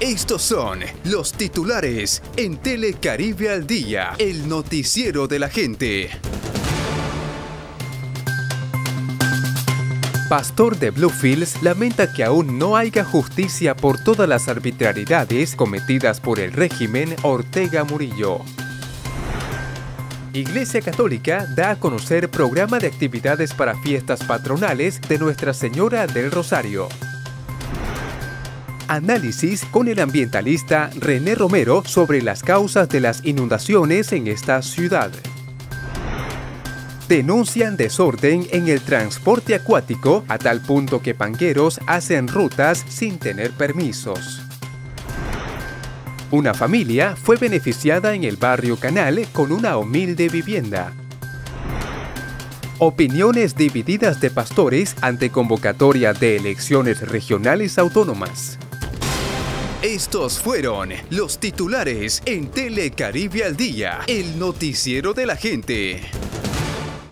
Estos son los titulares en Telecaribe al Día, el noticiero de la gente. Pastor de Bluefields lamenta que aún no haya justicia por todas las arbitrariedades cometidas por el régimen Ortega Murillo. Iglesia Católica da a conocer programa de actividades para fiestas patronales de Nuestra Señora del Rosario. Análisis con el ambientalista René Romero sobre las causas de las inundaciones en esta ciudad. Denuncian desorden en el transporte acuático a tal punto que pangueros hacen rutas sin tener permisos. Una familia fue beneficiada en el barrio Canal con una humilde vivienda. Opiniones divididas de pastores ante convocatoria de elecciones regionales autónomas. Estos fueron los titulares en Telecaribe al Día, el noticiero de la gente.